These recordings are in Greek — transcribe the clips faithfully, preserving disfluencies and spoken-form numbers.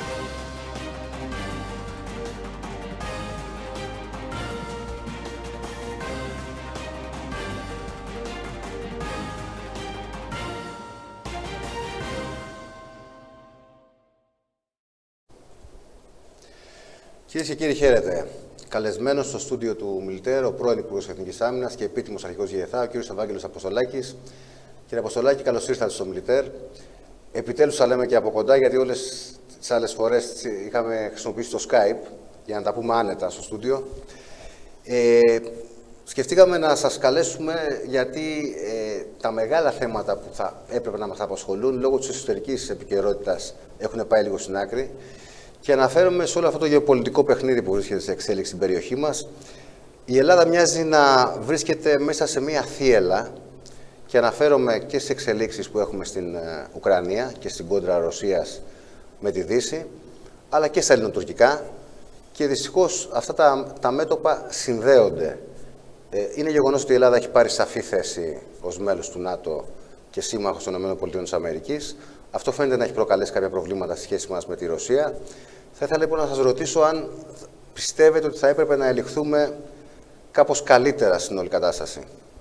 Κυρίες και κύριοι, χαίρετε. Καλεσμένος στο στούντιο του Μιλιτέρ, ο πρώην Υπουργός Εθνικής Άμυνας και επίτιμος αρχηγός ΓΕΘΑ, ο κύριος Ευάγγελος Αποστολάκης. Κύριε Αποστολάκη, καλώς ήρθατε στο Μιλιτέρ. Επιτέλους θα λέμε και από κοντά, γιατί όλες τις άλλες φορές είχαμε χρησιμοποιήσει το Skype για να τα πούμε άνετα στο στούντιο. Ε, σκεφτήκαμε να σας καλέσουμε γιατί ε, τα μεγάλα θέματα που θα έπρεπε να μας απασχολούν λόγω της εσωτερικής επικαιρότητας έχουν πάει λίγο στην άκρη. Και αναφέρομαι σε όλο αυτό το γεωπολιτικό παιχνίδι που βρίσκεται σε εξέλιξη στην περιοχή μας. Η Ελλάδα μοιάζει να βρίσκεται μέσα σε μία θύελλα και αναφέρομαι και στις εξελίξεις που έχουμε στην Ουκρανία και στην κόντρα Ρωσίας με τη Δύση, αλλά και στα ελληνοτουρκικά. Και δυστυχώς αυτά τα, τα μέτωπα συνδέονται. Ε, είναι γεγονός ότι η Ελλάδα έχει πάρει σαφή θέση ως μέλος του ΝΑΤΟ και σύμμαχος των ΗΠΑ. Αυτό φαίνεται να έχει προκαλέσει κάποια προβλήματα στη σχέση μας με τη Ρωσία. Θα ήθελα λοιπόν να σας ρωτήσω αν πιστεύετε ότι θα έπρεπε να ελιχθούμε κάπως καλύτερα στην όλη κατάσταση.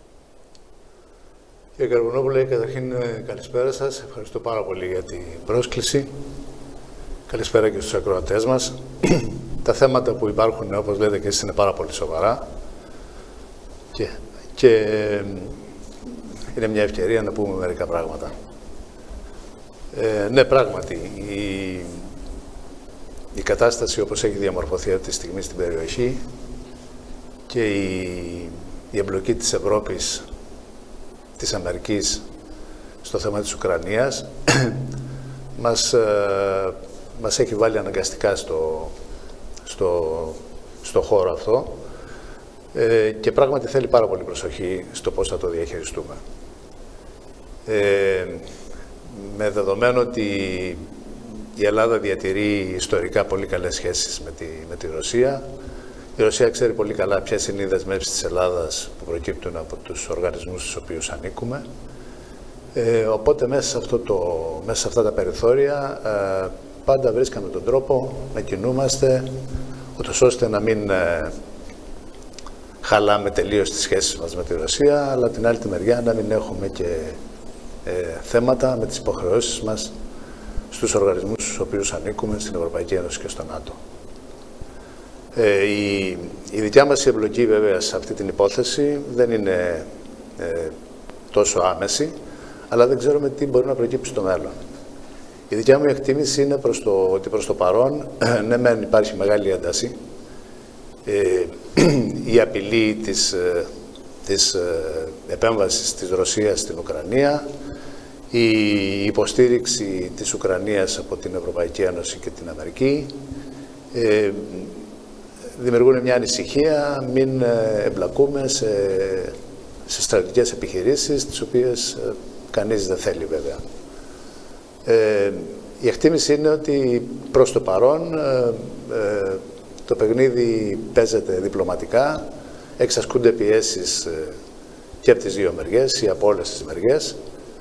Κύριε Καρβουνόπουλε, καταρχήν καλησπέρα σας. Ευχαριστώ πάρα πολύ για την πρόσκληση. Καλησπέρα και στους ακροατές μας. Τα θέματα που υπάρχουν, όπως λέτε και εσείς, είναι πάρα πολύ σοβαρά. Και, και είναι μια ευκαιρία να πούμε μερικά πράγματα. Ε, ναι, πράγματι, η, η κατάσταση όπως έχει διαμορφωθεί αυτή τη στιγμή στην περιοχή και η, η εμπλοκή της Ευρώπης, της Αμερικής στο θέμα της Ουκρανίας μας, ε, μας έχει βάλει αναγκαστικά στο, στο, στο χώρο αυτό ε, και πράγματι θέλει πάρα πολύ προσοχή στο πώς θα το διαχειριστούμε. Ε, με δεδομένο ότι η Ελλάδα διατηρεί ιστορικά πολύ καλές σχέσεις με τη, με τη Ρωσία. Η Ρωσία ξέρει πολύ καλά ποιες είναι οι δεσμεύσεις της Ελλάδας που προκύπτουν από τους οργανισμούς στους οποίους ανήκουμε. Ε, οπότε μέσα σε, αυτό το, μέσα σε αυτά τα περιθώρια ε, πάντα βρίσκαμε τον τρόπο να κινούμαστε, ούτως ώστε να μην ε, χαλάμε τελείως τις σχέσεις μας με τη Ρωσία, αλλά την άλλη τη μεριά να μην έχουμε και Ε, θέματα με τις υποχρεώσεις μας στους οργανισμούς στους οποίους ανήκουμε, στην Ευρωπαϊκή Ένωση και στο ΝΑΤΟ. Ε, η, η δικιά μας εμπλοκή βέβαια σε αυτή την υπόθεση δεν είναι ε, τόσο άμεση, αλλά δεν ξέρουμε τι μπορεί να προκύψει στο μέλλον. Η δικιά μου εκτίμηση είναι προς το, ότι προς το παρόν, ναι μεν υπάρχει μεγάλη ένταση, ε, η απειλή της, ε, της ε, επέμβασης της Ρωσίας στην Ουκρανία, η υποστήριξη της Ουκρανίας από την Ευρωπαϊκή Ένωση και την Αμερική ε, δημιουργούν μια ανησυχία μην ε, εμπλακούμε σε, σε στρατιωτικές επιχειρήσεις, τις οποίες ε, κανείς δεν θέλει βέβαια. Ε, η εκτίμηση είναι ότι προς το παρόν ε, ε, το παιχνίδι παίζεται διπλωματικά, εξασκούνται πιέσεις ε, και από τις δύο μεριές ή από όλες τις μεριές,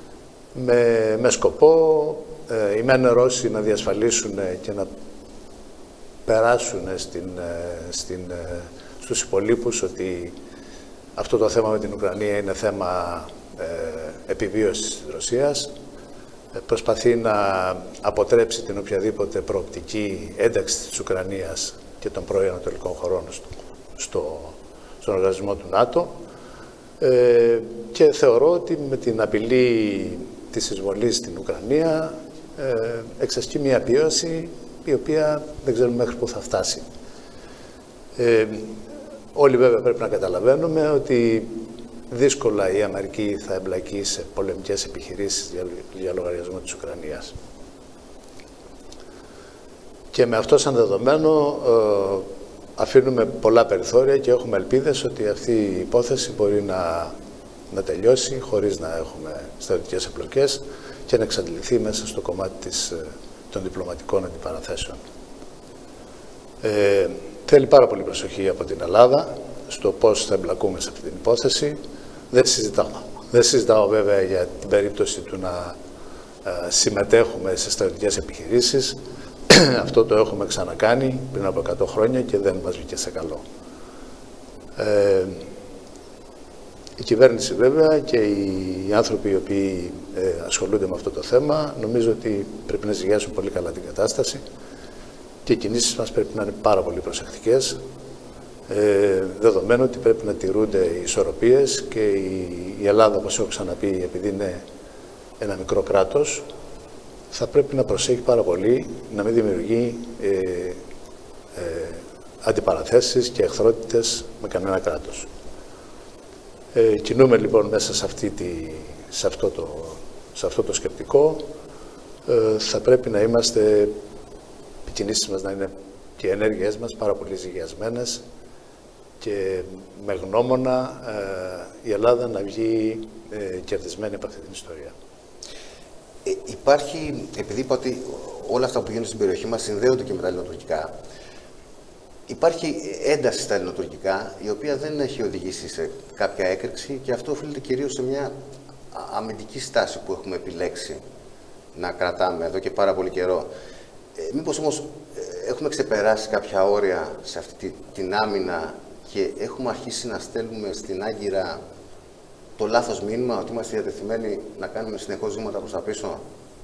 με, με σκοπό ε, οι μεν Ρώσοι να διασφαλίσουν και να περάσουν στην, στην, στους υπολείπους ότι αυτό το θέμα με την Ουκρανία είναι θέμα ε, επιβίωσης της Ρωσίας. Ε, προσπαθεί να αποτρέψει την οποιαδήποτε προοπτική ένταξη της Ουκρανίας και των προανατολικών χωρών στο, στο, στον οργανισμό του ΝΑΤΟ. Ε, και θεωρώ ότι με την απειλή της εισβολής στην Ουκρανία ε, εξασκεί μια πίεση η οποία δεν ξέρουμε μέχρι πού θα φτάσει. Ε, όλοι βέβαια πρέπει να καταλαβαίνουμε ότι δύσκολα η Αμερική θα εμπλακεί σε πολεμικές επιχειρήσεις για, για λογαριασμό της Ουκρανίας. Και με αυτό σαν δεδομένο ε, αφήνουμε πολλά περιθώρια και έχουμε ελπίδες ότι αυτή η υπόθεση μπορεί να, να τελειώσει χωρίς να έχουμε στρατιωτικές εμπλοκές και να εξαντληθεί μέσα στο κομμάτι της, των διπλωματικών αντιπαραθέσεων. Ε, θέλει πάρα πολύ προσοχή από την Ελλάδα στο πώς θα εμπλακούμε σε αυτή την υπόθεση. Δεν συζητάω. Δεν συζητάω βέβαια για την περίπτωση του να ε, συμμετέχουμε σε στρατιωτικές επιχειρήσεις. αυτό το έχουμε ξανακάνει πριν από εκατό χρόνια και δεν μας βγήκε σε καλό. Ε, η κυβέρνηση βέβαια και οι άνθρωποι οι οποίοι ε, ασχολούνται με αυτό το θέμα νομίζω ότι πρέπει να ζυγιάσουν πολύ καλά την κατάσταση και οι κινήσεις μας πρέπει να είναι πάρα πολύ προσεκτικές, ε, δεδομένου ότι πρέπει να τηρούνται οι ισορροπίες και η, η Ελλάδα, όπως έχω ξαναπεί, επειδή είναι ένα μικρό κράτος, θα πρέπει να προσέχει πάρα πολύ να μην δημιουργεί ε, ε, αντιπαραθέσεις και εχθρότητες με κανένα κράτος. Ε, κινούμε λοιπόν μέσα σε, αυτή τη, σε, αυτό το, σε αυτό το σκεπτικό. Ε, θα πρέπει να είμαστε, οι κινήσεις μας να είναι και οι ενέργειές μας πάρα πολύ ζυγιασμένες και με γνώμονα ε, η Ελλάδα να βγει ε, κερδισμένη από αυτή την ιστορία. Ε, υπάρχει, επειδή είπα ότι όλα αυτά που γίνονται στην περιοχή μας συνδέονται και με τα ελληνοτουρκικά, υπάρχει ένταση στα ελληνοτουρκικά, η οποία δεν έχει οδηγήσει σε κάποια έκρηξη και αυτό οφείλεται κυρίως σε μια αμυντική στάση που έχουμε επιλέξει να κρατάμε εδώ και πάρα πολύ καιρό. Ε, μήπως όμως ε, έχουμε ξεπεράσει κάποια όρια σε αυτή τη, την άμυνα και έχουμε αρχίσει να στέλνουμε στην Άγκυρα το λάθος μήνυμα ότι είμαστε διατεθειμένοι να κάνουμε συνεχώς βήματα προς τα πίσω?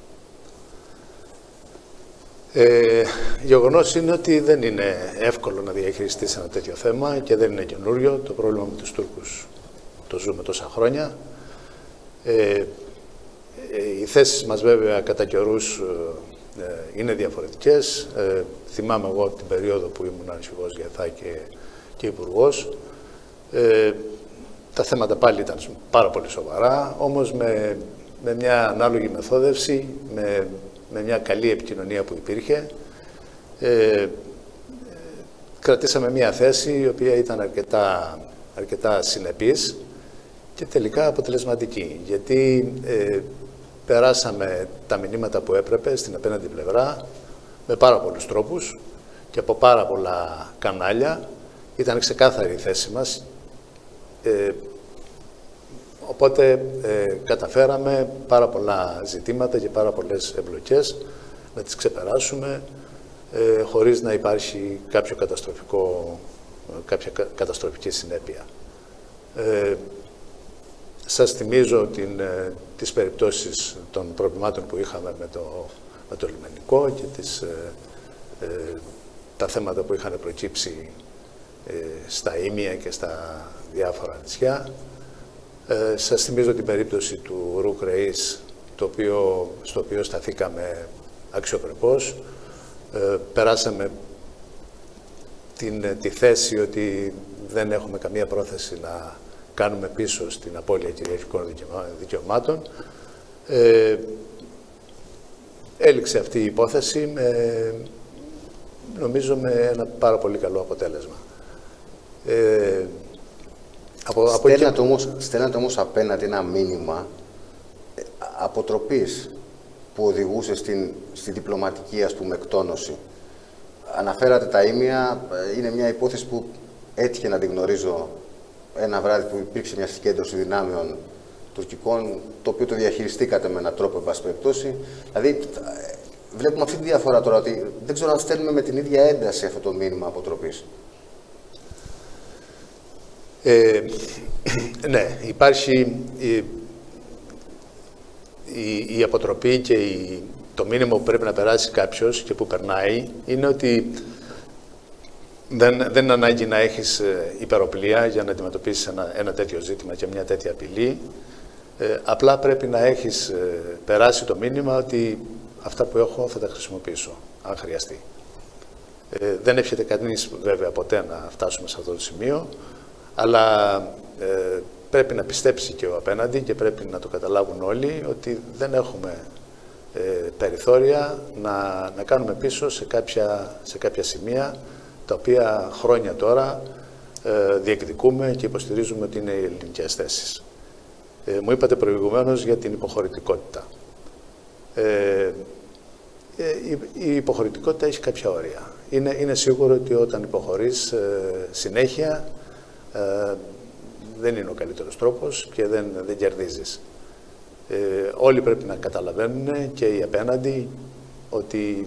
Ε, γεγονός είναι ότι δεν είναι εύκολο να διαχειριστείς ένα τέτοιο θέμα και δεν είναι καινούριο. Το πρόβλημα με τους Τούρκους το ζούμε τόσα χρόνια. Ε, οι θέσεις μας βέβαια κατά καιρούς ε, είναι διαφορετικές. Ε, θυμάμαι εγώ την περίοδο που ήμουν αρχηγός ΓΕΘΑ και, και υπουργός. Ε, τα θέματα πάλι ήταν πάρα πολύ σοβαρά, όμως με, με μια ανάλογη μεθόδευση, με, με μια καλή επικοινωνία που υπήρχε, ε, κρατήσαμε μια θέση η οποία ήταν αρκετά, αρκετά συνεπής και τελικά αποτελεσματική, γιατί ε, περάσαμε τα μηνύματα που έπρεπε στην απέναντι πλευρά με πάρα πολλούς τρόπους και από πάρα πολλά κανάλια. Ήταν ξεκάθαρη η θέση μας. Ε, οπότε ε, καταφέραμε πάρα πολλά ζητήματα και πάρα πολλές εμπλοκές να τις ξεπεράσουμε ε, χωρίς να υπάρχει κάποιο καταστροφικό, κάποια καταστροφική συνέπεια. Ε, σας θυμίζω την, ε, τις περιπτώσεις των προβλημάτων που είχαμε με το, με το λιμενικό και τις, ε, ε, τα θέματα που είχαν προκύψει ε, στα Ήμια και στα διάφορα νησιά. Ε, σας θυμίζω την περίπτωση του Ρουκ Ρεΐς, το οποίο, στο οποίο σταθήκαμε αξιοπρεπώς. Ε, περάσαμε την, τη θέση ότι δεν έχουμε καμία πρόθεση να κάνουμε πίσω στην απώλεια κυριαρχικών δικαιωμάτων. Ε, έληξε αυτή η υπόθεση με, νομίζω με ένα πάρα πολύ καλό αποτέλεσμα. Ε, από, στέλνατε, από... όμως, στέλνατε όμως απέναντι ένα μήνυμα αποτροπής που οδηγούσε στην, στη διπλωματική, ας πούμε, εκτόνωση. Αναφέρατε τα Ήμια, είναι μια υπόθεση που έτυχε να την γνωρίζω ένα βράδυ που υπήρξε μια συγκέντρωση δυνάμεων τουρκικών, το οποίο το διαχειριστήκατε με έναν τρόπο, εν πάση περιπτώσει. Δηλαδή, βλέπουμε αυτή τη διαφορά τώρα, ότι δεν ξέρω αν στέλνουμε με την ίδια ένταση αυτό το μήνυμα αποτροπής. Ε, ναι, υπάρχει η, η, η αποτροπή και η, το μήνυμα που πρέπει να περάσει κάποιος και που περνάει είναι ότι δεν, δεν είναι ανάγκη να έχεις υπεροπλία για να αντιμετωπίσεις ένα, ένα τέτοιο ζήτημα και μια τέτοια απειλή. Ε, απλά πρέπει να έχεις ε, περάσει το μήνυμα ότι αυτά που έχω θα τα χρησιμοποιήσω, αν χρειαστεί. Ε, δεν εύχεται κανείς βέβαια ποτέ να φτάσουμε σε αυτό το σημείο, αλλά ε, πρέπει να πιστέψει και ο απέναντι και πρέπει να το καταλάβουν όλοι ότι δεν έχουμε ε, περιθώρια να, να κάνουμε πίσω σε κάποια, σε κάποια σημεία τα οποία χρόνια τώρα ε, διεκδικούμε και υποστηρίζουμε ότι είναι οι ελληνικές θέσεις. Ε, μου είπατε προηγουμένως για την υποχωρητικότητα. Ε, η, η υποχωρητικότητα έχει κάποια όρια. Είναι, είναι σίγουρο ότι όταν υποχωρείς ε, συνέχεια ε, δεν είναι ο καλύτερος τρόπος και δεν, δεν κερδίζεις. Ε, όλοι πρέπει να καταλαβαίνουν και οι απέναντι ότι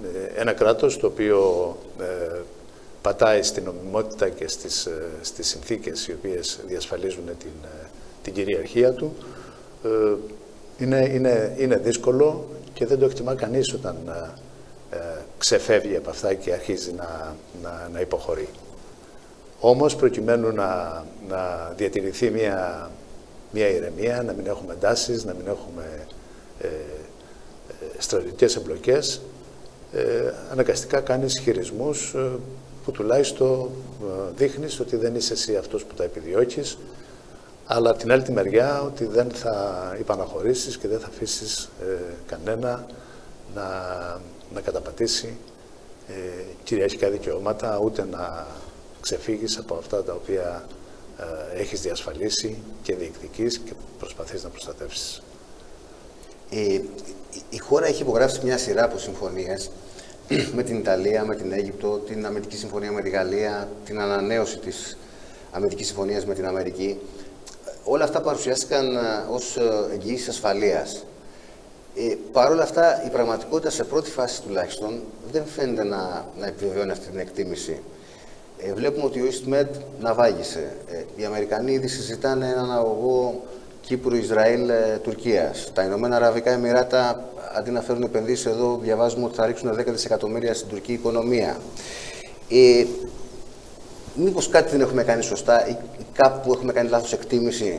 ένα κράτος το οποίο ε, πατάει στην νομιμότητα και στις, ε, στις συνθήκες οι οποίες διασφαλίζουν την, ε, την κυριαρχία του. Ε, είναι, είναι, είναι δύσκολο και δεν το εκτιμά κανείς όταν ε, ξεφεύγει από αυτά και αρχίζει να, να, να υποχωρεί. Όμως, προκειμένου να, να διατηρηθεί μια, μια ηρεμία, να μην έχουμε εντάσεις, να μην έχουμε ε, στρατιωτικές εμπλοκές, ε, αναγκαστικά κάνεις χειρισμούς ε, που τουλάχιστον ε, δείχνεις ότι δεν είσαι εσύ αυτός που τα επιδιώκεις, αλλά από την άλλη τη μεριά ότι δεν θα υπαναχωρήσεις και δεν θα αφήσεις ε, κανένα να, να καταπατήσει ε, κυριαρχικά δικαιώματα, ούτε να ξεφύγεις από αυτά τα οποία ε, έχεις διασφαλίσει και διεκδικείς και προσπαθείς να προστατεύσεις. Η, η χώρα έχει υπογράψει μια σειρά από συμφωνίες με την Ιταλία, με την Αίγυπτο, την Αμερική Συμφωνία με τη Γαλλία, την ανανέωση της Αμερικής Συμφωνίας με την Αμερική. Όλα αυτά παρουσιάστηκαν ως εγγυήσεις ασφαλείας. Ε, Παρ' όλα αυτά, η πραγματικότητα σε πρώτη φάση τουλάχιστον δεν φαίνεται να, να επιβεβαιώνει αυτή την εκτίμηση. Ε, βλέπουμε ότι ο EastMed ναυάγησε. Ε, οι Αμερικανοί ήδη συζητάνε έναν αγωγό Κύπρου, Ισραήλ, ε, Τουρκίας. Τα Ηνωμένα Αραβικά Εμιράτα, αντί να φέρουν επενδύσεις εδώ, διαβάζουμε ότι θα ρίξουν δέκα δισεκατομμύρια στην τουρκική οικονομία. Ε, μήπως κάτι δεν έχουμε κάνει σωστά ή κάπου έχουμε κάνει λάθος εκτίμηση?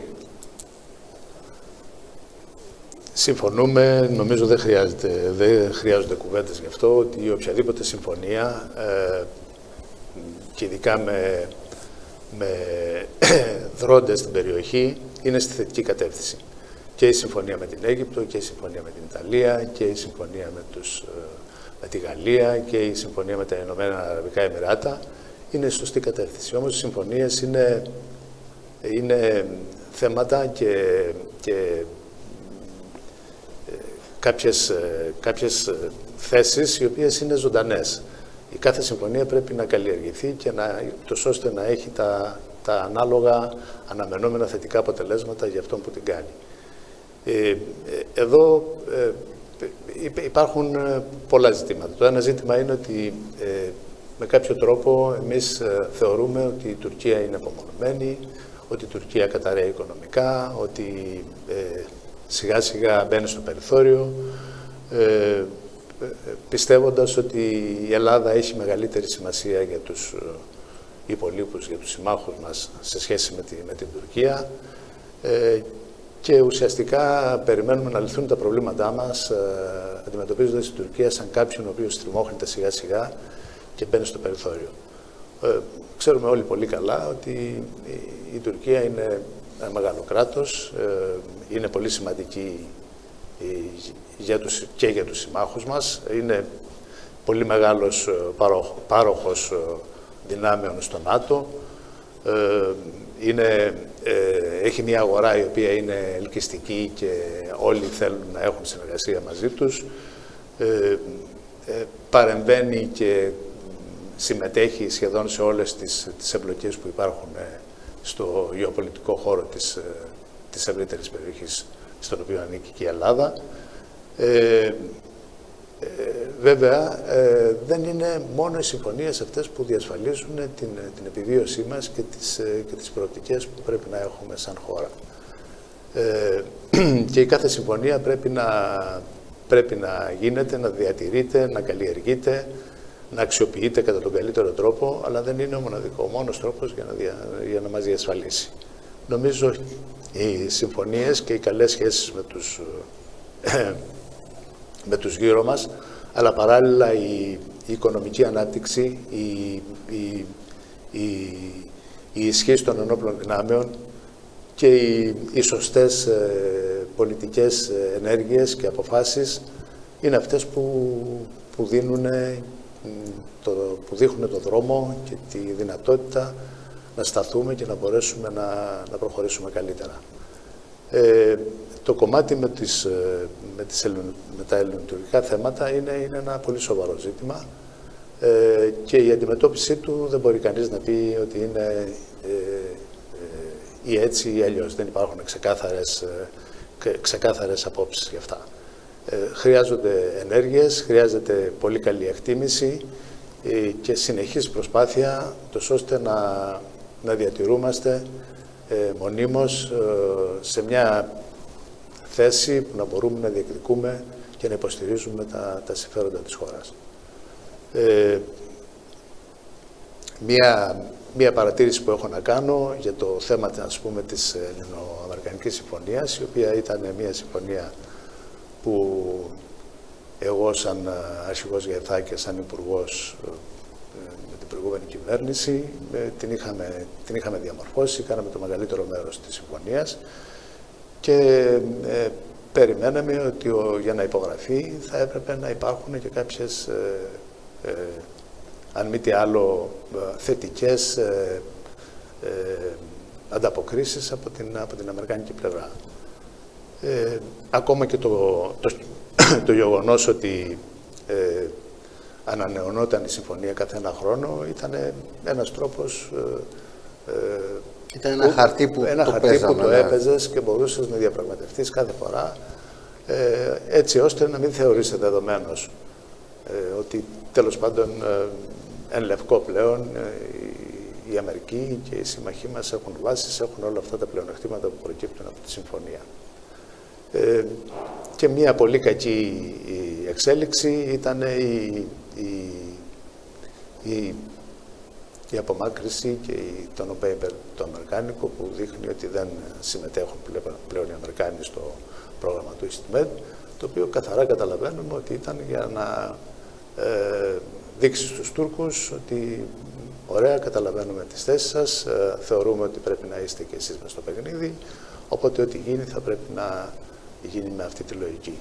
Συμφωνούμε, νομίζω δεν, χρειάζεται, δεν χρειάζονται κουβέντες γι' αυτό, ότι οποιαδήποτε συμφωνία, ε, και ειδικά με, με δρόντες στην περιοχή, είναι στη θετική κατεύθυνση. Και η συμφωνία με την Αίγυπτο, και η συμφωνία με την Ιταλία, και η συμφωνία με, τους, με τη Γαλλία, και η συμφωνία με τα Ηνωμένα Αραβικά Εμιράτα είναι στη σωστή κατεύθυνση. Όμως οι συμφωνίες είναι, είναι θέματα και, και κάποιες, κάποιες θέσεις οι οποίες είναι ζωντανές. Η κάθε συμφωνία πρέπει να καλλιεργηθεί και να, τόσο ώστε να έχει τα, τα ανάλογα αναμενόμενα θετικά αποτελέσματα για αυτόν που την κάνει. Ε, εδώ ε, υπάρχουν πολλά ζητήματα. Το ένα ζήτημα είναι ότι ε, με κάποιο τρόπο εμείς ε, θεωρούμε ότι η Τουρκία είναι απομονωμένη, ότι η Τουρκία καταρρέει οικονομικά, ότι ε, σιγά σιγά μπαίνει στο περιθώριο, ε, πιστεύοντας ότι η Ελλάδα έχει μεγαλύτερη σημασία για τους υπολείπους, για τους συμμάχους μας σε σχέση με, τη, με την Τουρκία, ε, και ουσιαστικά περιμένουμε να λυθούν τα προβλήματά μας ε, αντιμετωπίζοντας την Τουρκία σαν κάποιον ο οποίος στριμώχνεται σιγά σιγά και μπαίνει στο περιθώριο. Ε, ξέρουμε όλοι πολύ καλά ότι η, η Τουρκία είναι ένα μεγάλο κράτος, ε, είναι πολύ σημαντική για τους, και για τους συμμάχους μας, είναι πολύ μεγάλος πάροχος δυνάμεων στο ΝΑΤΟ, είναι, έχει μια αγορά η οποία είναι ελκυστική και όλοι θέλουν να έχουν συνεργασία μαζί τους, παρεμβαίνει και συμμετέχει σχεδόν σε όλες τις, τις εμπλοκές που υπάρχουν στο γεωπολιτικό χώρο της, της ευρύτερης περιοχής στον οποίο ανήκει και η Ελλάδα. Ε, ε, βέβαια, ε, δεν είναι μόνο οι συμφωνίες αυτές που διασφαλίζουν την, την επιβίωσή μας και τις, ε, και τις προοπτικές που πρέπει να έχουμε σαν χώρα. Ε, και η κάθε συμφωνία πρέπει να, πρέπει να γίνεται, να διατηρείται, να καλλιεργείται, να αξιοποιείται κατά τον καλύτερο τρόπο, αλλά δεν είναι ο μοναδικό, ο μόνος τρόπος για να, δια, για να μας διασφαλίσει. Νομίζω οι συμφωνίες και οι καλές σχέσεις με τους, με τους γύρω μας, αλλά παράλληλα η, η οικονομική ανάπτυξη, η, η, η, η ισχύ των ενόπλων δυνάμεων και οι, οι σωστές ε, πολιτικές ενέργειες και αποφάσεις είναι αυτές που, που, δίνουν, το, που δείχνουν το δρόμο και τη δυνατότητα να σταθούμε και να μπορέσουμε να, να προχωρήσουμε καλύτερα. Ε, το κομμάτι με, τις, με, τις, με τα ελληνοτουρκικά θέματα είναι, είναι ένα πολύ σοβαρό ζήτημα, ε, και η αντιμετώπιση του δεν μπορεί κανείς να πει ότι είναι ε, ε, ή έτσι ή αλλιώς. Δεν υπάρχουν ξεκάθαρες, ε, ξεκάθαρες απόψεις γι' αυτά. Ε, χρειάζονται ενέργειες, χρειάζεται πολύ καλή εκτίμηση ε, και συνεχής προσπάθεια, τόσο ώστε να, να διατηρούμαστε ε, μονίμως ε, σε μια θέση που να μπορούμε να διεκδικούμε και να υποστηρίζουμε τα, τα συμφέροντα της χώρας. Ε, μια, μια παρατήρηση που έχω να κάνω για το θέμα, ας πούμε, της Ελληνοαμερικανικής Συμφωνίας, η οποία ήταν μια συμφωνία που εγώ σαν αρχηγός ΓΕΘΑ και σαν υπουργός με την προηγούμενη κυβέρνηση την είχαμε, την είχαμε διαμορφώσει, κάναμε το μεγαλύτερο μέρος της συμφωνίας και ε, περιμέναμε ότι ο, για να υπογραφεί θα έπρεπε να υπάρχουν και κάποιες, ε, ε, αν μη τι άλλο, θετικές ε, ε, ανταποκρίσεις από την, από την αμερικανική πλευρά. Ε, ακόμα και το, το, το γεγονός ότι ε, ανανεωνόταν η συμφωνία κάθε ένα χρόνο ήταν ένας τρόπος ε, ε, ήταν ένα που, χαρτί που ένα το, χαρτί παίζαμε, που το ναι. έπαιζες και μπορούσες να διαπραγματευτείς κάθε φορά ε, έτσι ώστε να μην θεωρείσαι δεδομένος ε, ότι τέλος πάντων ε, εν λευκό πλέον ε, η Αμερική και οι συμμαχοί μας έχουν βάσεις, έχουν όλα αυτά τα πλεονεκτήματα που προκύπτουν από τη συμφωνία. Ε, και μια πολύ κακή εξέλιξη ήταν η, η, η, η απομάκρυση και η, το non-paper το αμερικάνικο που δείχνει ότι δεν συμμετέχουν πλέον οι Αμερικάνοι στο πρόγραμμα του EastMed, το οποίο καθαρά καταλαβαίνουμε ότι ήταν για να ε, δείξει στους Τούρκους ότι ωραία, καταλαβαίνουμε τις θέσεις σας, ε, θεωρούμε ότι πρέπει να είστε και εσείς μες στο παιχνίδι, οπότε ό,τι γίνει θα πρέπει να γίνει με αυτή τη λογική.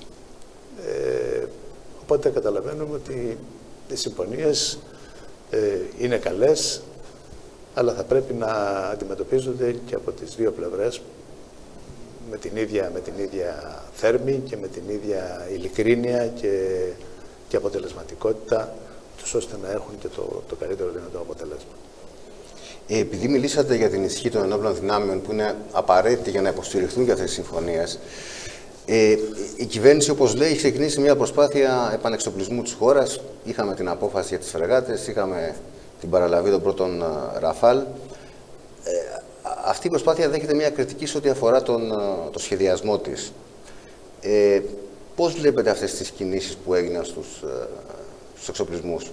Ε, οπότε καταλαβαίνουμε ότι οι συμφωνίες ε, είναι καλές, αλλά θα πρέπει να αντιμετωπίζονται και από τις δύο πλευρές με την ίδια, με την ίδια θέρμη και με την ίδια ειλικρίνεια και, και αποτελεσματικότητα, ώστε να έχουν και το, το καλύτερο δυνατό αποτέλεσμα. Ε, επειδή μιλήσατε για την ισχύ των ενόπλων δυνάμεων που είναι απαραίτητη για να υποστηριχθούν για αυτές τις συμφωνίες, ε, η κυβέρνηση, όπως λέει, έχει ξεκινήσει μια προσπάθεια επανεξοπλισμού της χώρας. Είχαμε την απόφαση για τις φρεγάτες, είχαμε την παραλαβή των πρώτων Ραφάλ. Ε, αυτή η προσπάθεια δέχεται μια κριτική σε ό,τι αφορά τον, το σχεδιασμό της. Ε, πώς βλέπετε αυτές τις κινήσεις που έγιναν στους, στους εξοπλισμούς?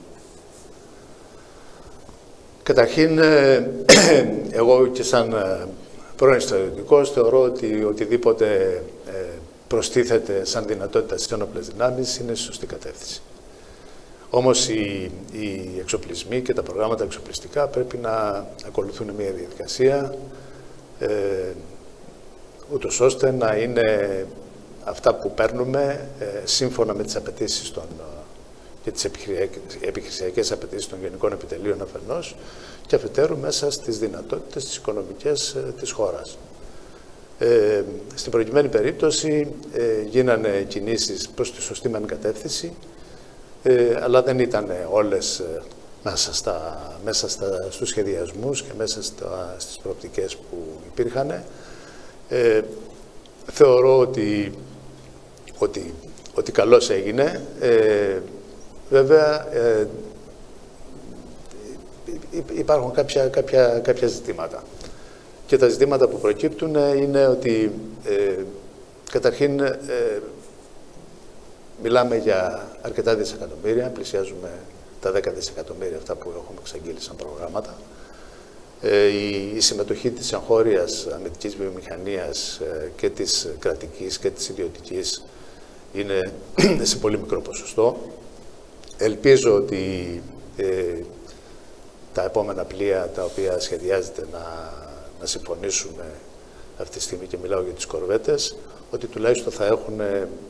Καταρχήν, εγώ και σαν πρώην στρατιωτικός θεωρώ ότι οτιδήποτε προστίθεται σαν δυνατότητα στις ένοπλες δυνάμεις είναι στη σωστή κατεύθυνση. Όμως οι, οι εξοπλισμοί και τα προγράμματα εξοπλιστικά πρέπει να ακολουθούν μια διαδικασία ε, ούτως ώστε να είναι αυτά που παίρνουμε ε, σύμφωνα με τις απαιτήσεις των, και τις επιχειρησιακές απαιτήσεις των γενικών επιτελείων αφενός και αφετέρου μέσα στις δυνατότητες τις οικονομικές ε, της χώρας. Ε, στην προκειμένη περίπτωση ε, γίνανε κινήσεις προς τη σωστή μεν κατεύθυνση, ε, αλλά δεν ήταν όλες ε, μέσα, στα, μέσα στα, στους σχεδιασμούς και μέσα στα, στις προοπτικές που υπήρχαν. Ε, θεωρώ ότι, ότι, ότι καλώς έγινε. Ε, βέβαια, ε, υπάρχουν κάποια, κάποια, κάποια ζητήματα. Και τα ζητήματα που προκύπτουν είναι ότι ε, καταρχήν ε, μιλάμε για αρκετά δισεκατομμύρια, πλησιάζουμε τα δέκα δισεκατομμύρια αυτά που έχουμε εξαγγείλει σαν προγράμματα. Ε, η, η συμμετοχή της εγχώριας αμυντικής βιομηχανίας ε, και της κρατικής και της ιδιωτικής είναι σε πολύ μικρό ποσοστό. Ελπίζω ότι ε, τα επόμενα πλοία τα οποία σχεδιάζεται να να συμφωνήσουμε αυτή τη στιγμή και μιλάω για τις κορβέτες, ότι τουλάχιστον θα έχουν,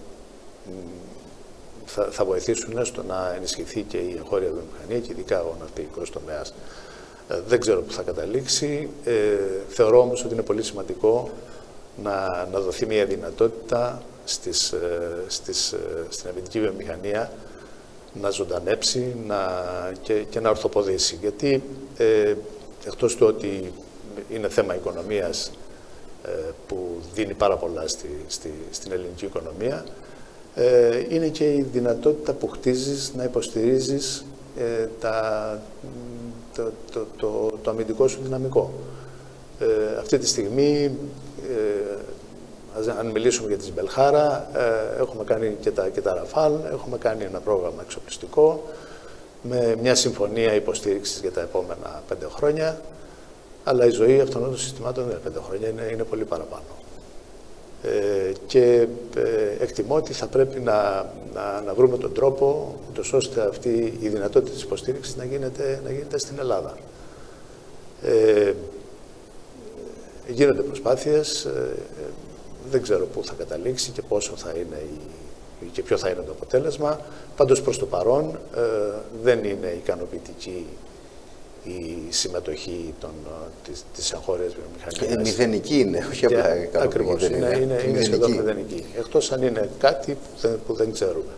θα, θα βοηθήσουν στο να ενισχυθεί και η εγχώρια βιομηχανία και ειδικά ο ναυτιλικός τομέας. Ε, δεν ξέρω που θα καταλήξει. Ε, θεωρώ όμως ότι είναι πολύ σημαντικό να, να δοθεί μια δυνατότητα στις, στις, στην αμυντική βιομηχανία να ζωντανέψει να, και, και να ορθοποδήσει. Γιατί ε, εκτός του ότι είναι θέμα οικονομίας ε, που δίνει πάρα πολλά στη, στη, στην ελληνική οικονομία. ε, είναι και η δυνατότητα που χτίζεις να υποστηρίζεις ε, τα, το, το, το, το αμυντικό σου δυναμικό. Ε, αυτή τη στιγμή, ε, αν μιλήσουμε για τη Σμπελχάρα, ε, έχουμε κάνει και τα, και τα Ραφάλ, έχουμε κάνει ένα πρόγραμμα εξοπλιστικό με μια συμφωνία υποστήριξης για τα επόμενα πέντε χρόνια, αλλά η ζωή αυτών των συστημάτων δεν είναι πέντε χρόνια, είναι, είναι πολύ παραπάνω. Ε, και ε, εκτιμώ ότι θα πρέπει να, να, να βρούμε τον τρόπο, ούτως ώστε αυτή η δυνατότητα της υποστήριξης να γίνεται, να γίνεται στην Ελλάδα. Ε, γίνονται προσπάθειες, ε, δεν ξέρω πού θα καταλήξει και πόσο θα είναι η, και ποιο θα είναι το αποτέλεσμα. Πάντως προς το παρόν ε, δεν είναι ικανοποιητική η συμμετοχή των, της, της εγχώριας βιομηχανίας. Ε, μηδενική είναι, όχι απλά ικανοποιητική. Ακριβώς, είναι, είναι, είναι, είναι σχεδόν μηδενική. Εκτός αν είναι κάτι που δεν, που δεν ξέρουμε.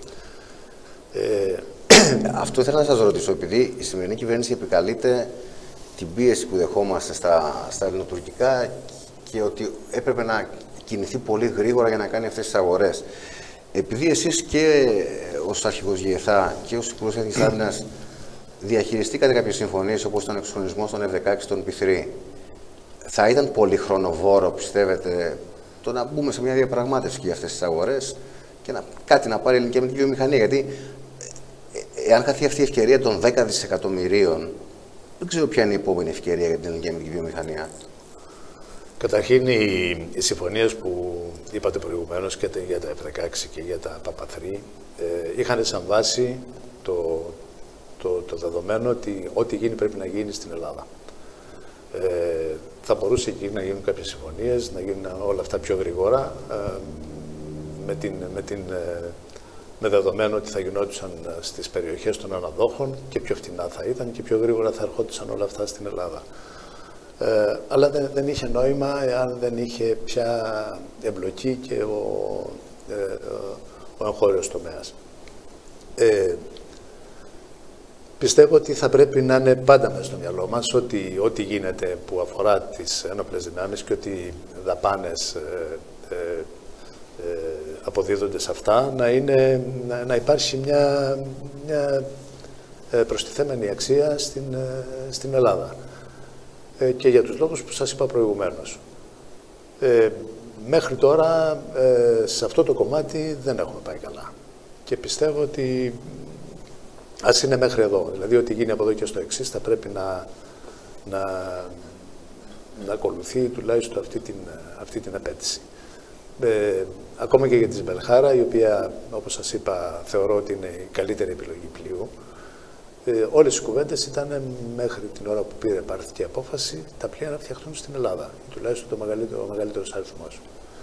Ε, Αυτό ήθελα να σας ρωτήσω, επειδή η σημερινή κυβέρνηση επικαλείται την πίεση που δεχόμαστε στα, στα ελληνοτουρκικά και ότι έπρεπε να κινηθεί πολύ γρήγορα για να κάνει αυτές τις αγορές. Επειδή εσείς και ως αρχηγός ΓΕΘΑ και ως Υπουργός Εθνικής Άμυνας διαχειριστήκατε κάποιες συμφωνίες όπως τον εξυγχρονισμό των εφ δεκαέξι, των πι θρι, θα ήταν πολύ χρονοβόρο, πιστεύετε, το να μπούμε σε μια διαπραγμάτευση για αυτές τις αγορές και να, κάτι να πάρει η ελληνική αμυντική βιομηχανία? Γιατί ε, εάν χαθεί αυτή η ευκαιρία των δέκα δισεκατομμυρίων, δεν ξέρω ποια είναι η επόμενη ευκαιρία για την ελληνική αμυντική βιομηχανία. Καταρχήν, οι, οι συμφωνίες που είπατε προηγουμένως και για τα εφ δεκαέξι και για τα πι θρι ε, είχαν σαν βάση το, το, το δεδομένο ότι ό,τι γίνει πρέπει να γίνει στην Ελλάδα. Ε, θα μπορούσε εκεί να γίνουν κάποιες συμφωνίες, να γίνουν όλα αυτά πιο γρήγορα, ε, με, την, με, την, ε, με δεδομένο ότι θα γινόντουσαν στις περιοχές των αναδόχων και πιο φτηνά θα ήταν και πιο γρήγορα θα ερχόντουσαν όλα αυτά στην Ελλάδα. Ε, αλλά δεν, δεν είχε νόημα εάν δεν είχε πια εμπλοκή και ο, ε, ο εγχώριος τομέας. Ε, πιστεύω ότι θα πρέπει να είναι πάντα μέσα στο μυαλό μας ότι ό,τι γίνεται που αφορά τις ένοπλες δυνάμεις και ότι δαπάνες ε, ε, ε, αποδίδονται σε αυτά, να, είναι, να, να υπάρχει μια, μια προστιθέμενη αξία στην, στην Ελλάδα. Και για τους λόγους που σας είπα προηγουμένως. Ε, μέχρι τώρα, ε, σε αυτό το κομμάτι δεν έχουμε πάει καλά. Και πιστεύω ότι, ας είναι μέχρι εδώ, δηλαδή ότι γίνει από εδώ και στο εξής, θα πρέπει να, να, να ακολουθεί τουλάχιστον αυτή την, αυτή την απέτηση. Ε, ακόμα και για τη Σμπελχάρα, η οποία, όπως σας είπα, θεωρώ ότι είναι η καλύτερη επιλογή πλοίου. Ε, όλες οι κουβέντες ήταν μέχρι την ώρα που πήρε πάρθηκε η απόφαση τα πλοία να φτιαχτούν στην Ελλάδα, τουλάχιστον το μεγαλύτερο, ο μεγαλύτερος αριθμός.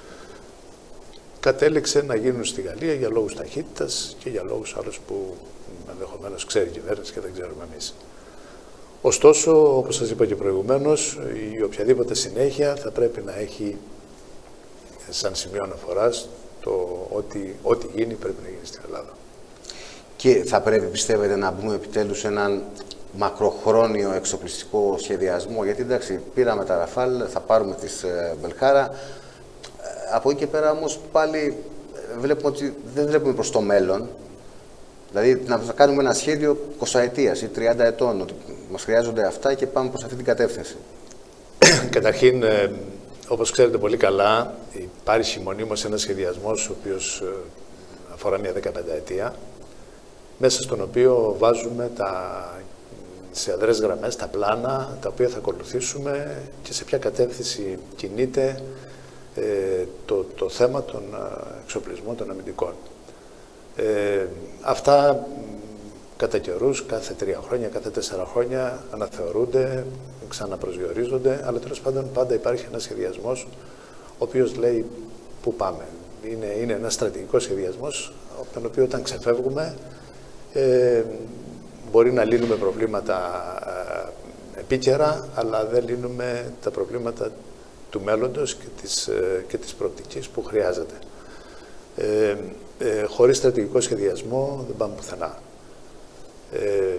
Κατέληξε να γίνουν στη Γαλλία για λόγους ταχύτητας και για λόγους άλλους που ενδεχομένως ξέρει η κυβέρνηση και δεν ξέρουμε εμείς. Ωστόσο, όπως σας είπα και προηγουμένως, η οποιαδήποτε συνέχεια θα πρέπει να έχει σαν σημείο αναφοράς το ότι ό,τι γίνει πρέπει να γίνει στην Ελλάδα. Και θα πρέπει, πιστεύετε, να μπούμε επιτέλους σε έναν μακροχρόνιο εξοπλιστικό σχεδιασμό? Γιατί εντάξει, πήραμε τα Ραφάλ, θα πάρουμε τη Μπελχάρα. Από εκεί και πέρα όμως πάλι βλέπουμε ότι δεν βλέπουμε προς το μέλλον. Δηλαδή να κάνουμε ένα σχέδιο εικοσαετίας ή τριάντα ετών, ότι μας χρειάζονται αυτά και πάμε προς αυτή την κατεύθυνση. Καταρχήν, ε, όπως ξέρετε πολύ καλά, υπάρχει μονίμως ένας σχεδιασμός ο οποίος ε, αφορά μια δεκαπενταετία, μέσα στον οποίο βάζουμε τα, σε αδρές γραμμές τα πλάνα τα οποία θα ακολουθήσουμε και σε ποια κατεύθυνση κινείται ε, το, το θέμα των εξοπλισμών των αμυντικών. Ε, αυτά κατά καιρούς, κάθε τρία χρόνια, κάθε τέσσερα χρόνια αναθεωρούνται, ξαναπροσδιορίζονται, αλλά τέλος πάντων πάντα υπάρχει ένας σχεδιασμός ο οποίος λέει πού πάμε. Είναι, είναι ένας στρατηγικός σχεδιασμός, από τον οποίο όταν ξεφεύγουμε Ε, μπορεί να λύνουμε προβλήματα ε, επίκαιρα, αλλά δεν λύνουμε τα προβλήματα του μέλλοντος και της, ε, και της προοπτικής που χρειάζεται. Ε, ε, χωρίς στρατηγικό σχεδιασμό δεν πάμε πουθενά. Ε,